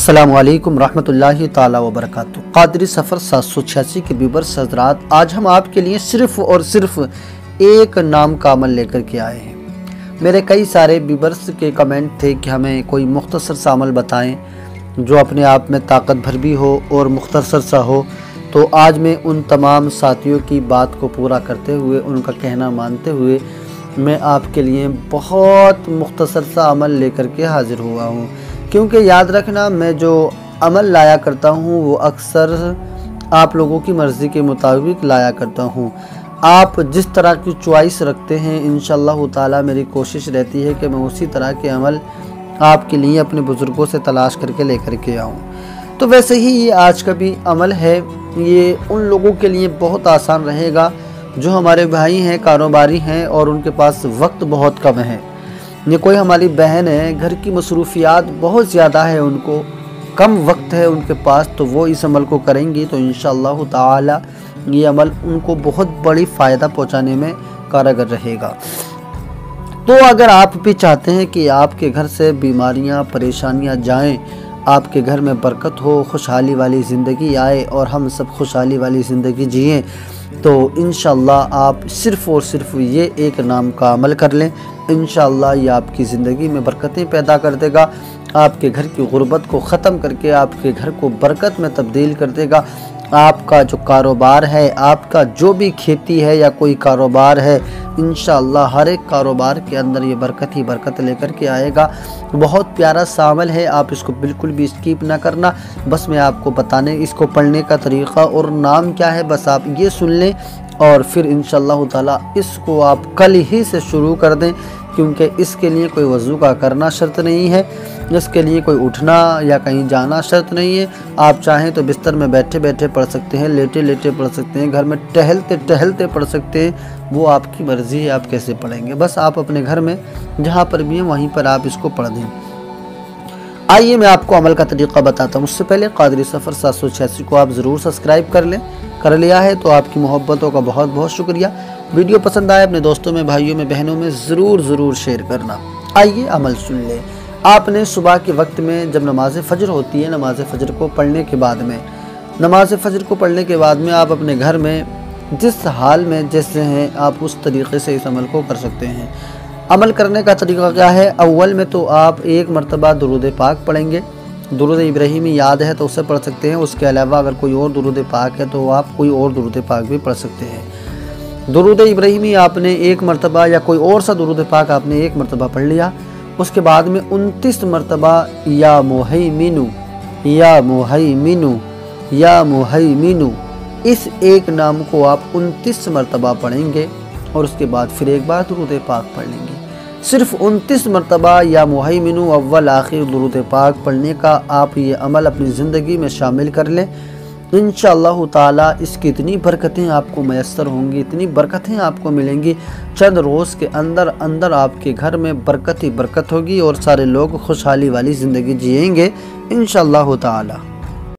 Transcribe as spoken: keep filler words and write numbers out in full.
अस्सलामुअलैकुम रहमतुल्लाहि ताला व बरकातुहू। क़ादरी सफ़र सात सौ छियासी के व्यूअर्स हज़रात, आज हम आपके लिए सिर्फ़ और सिर्फ एक नाम का अमल लेकर के आए हैं। मेरे कई सारे व्यूअर्स के कमेंट थे कि हमें कोई मुख्तसर सा अमल बताएं जो अपने आप में ताकत भर भी हो और मुख्तसर सा हो। तो आज मैं उन तमाम साथियों की बात को पूरा करते हुए, उनका कहना मानते हुए मैं आपके लिए बहुत मुख्तसर सा अमल लेकर के हाज़िर हुआ हूँ। क्योंकि याद रखना, मैं जो अमल लाया करता हूँ वो अक्सर आप लोगों की मर्ज़ी के मुताबिक लाया करता हूँ। आप जिस तरह की चॉइस रखते हैं, इंशाअल्लाह ताला मेरी कोशिश रहती है कि मैं उसी तरह के अमल आपके लिए अपने बुज़ुर्गों से तलाश करके लेकर के आऊँ। तो वैसे ही ये आज का भी अमल है, ये उन लोगों के लिए बहुत आसान रहेगा जो हमारे भाई हैं, कारोबारी हैं और उनके पास वक्त बहुत कम है। ये कोई हमारी बहन है, घर की मसरूफियात बहुत ज़्यादा है, उनको कम वक्त है उनके पास, तो वो इस अमल को करेंगी तो इंशाअल्लाह ताला ये अमल उनको बहुत बड़ी फ़ायदा पहुंचाने में कारगर रहेगा। तो अगर आप भी चाहते हैं कि आपके घर से बीमारियां, परेशानियां जाएं, आपके घर में बरकत हो, खुशहाली वाली ज़िंदगी आए और हम सब खुशहाली वाली ज़िंदगी जिएँ, तो इंशाअल्लाह आप सिर्फ़ और सिर्फ ये एक नाम का अमल कर लें। इंशाअल्लाह ये आपकी ज़िंदगी में बरकतें पैदा कर देगा, आपके घर की गुर्बत को ख़त्म करके आपके घर को बरकत में तब्दील कर देगा। आपका जो कारोबार है, आपका जो भी खेती है या कोई कारोबार है, इंशाअल्लाह हर एक कारोबार के अंदर ये बरकत ही बरकत लेकर के आएगा। बहुत प्यारा सा अमल है, आप इसको बिल्कुल भी स्किप ना करना। बस मैं आपको बताने, इसको पढ़ने का तरीक़ा और नाम क्या है बस आप ये सुन लें और फिर इंशाअल्लाह ताला इसको आप कल ही से शुरू कर दें, क्योंकि इसके लिए कोई वज़ू का करना शर्त नहीं है, इसके लिए कोई उठना या कहीं जाना शर्त नहीं है। आप चाहें तो बिस्तर में बैठे बैठे पढ़ सकते हैं, लेटे लेटे पढ़ सकते हैं, घर में टहलते टहलते पढ़ सकते हैं, वो आपकी मर्ज़ी है आप कैसे पढ़ेंगे। बस आप अपने घर में जहाँ पर भी हैं वहीं पर आप इसको पढ़ दें। आइए मैं आपको अमल का तरीक़ा बताता हूँ। उससे पहले क़ादरी सफ़र सात सौ छियासी को आप ज़रूर सब्सक्राइब कर लें। कर लिया है तो आपकी मोहब्बतों का बहुत बहुत शुक्रिया। वीडियो पसंद आए अपने दोस्तों में, भाइयों में, बहनों में ज़रूर ज़रूर शेयर करना। आइए अमल सुन लें। आपने सुबह के वक्त में जब नमाज फ़जर होती है, नमाज फ़जर को पढ़ने के बाद में नमाज फ़जर को पढ़ने के बाद में आप अपने घर में जिस हाल में जैसे हैं आप उस तरीक़े से इस अमल को कर सकते हैं। अमल करने का तरीक़ा क्या है? अव्वल में तो आप एक मरतबा दुरूद पाक पढ़ेंगे। दुरूद इब्राहिमी याद है तो उससे पढ़ सकते हैं। उसके अलावा अगर कोई और दुरूद पाक है तो आप कोई और दुरूद पाक भी पढ़ सकते हैं। दुरूद इब्राहिमी आपने एक मरतबा या कोई और सा दुरूद पाक आपने एक मरतबा पढ़ लिया। उसके बाद में उनतीस मरतबा या मुहैमिनु या मुहैमिनु या मुहैमिनु इस एक नाम को आप उनतीस मरतबा पढ़ेंगे और उसके बाद फिर एक बार दुरूद पाक पढ़ लेंगे। सिर्फ उनतीस मरतबा या मुहैमिनु अव्वल आखिर दुरूद पाक पढ़ने का आप ये अमल अपनी ज़िंदगी में शामिल कर लें। इंशाअल्लाह ताला इसकी इतनी बरकतें आपको मैसर होंगी, इतनी बरकतें आपको मिलेंगी, चंद रोज़ के अंदर अंदर आपके घर में बरकत ही बरकत होगी और सारे लोग खुशहाली वाली ज़िंदगी जिएंगे इंशाअल्लाह ताला।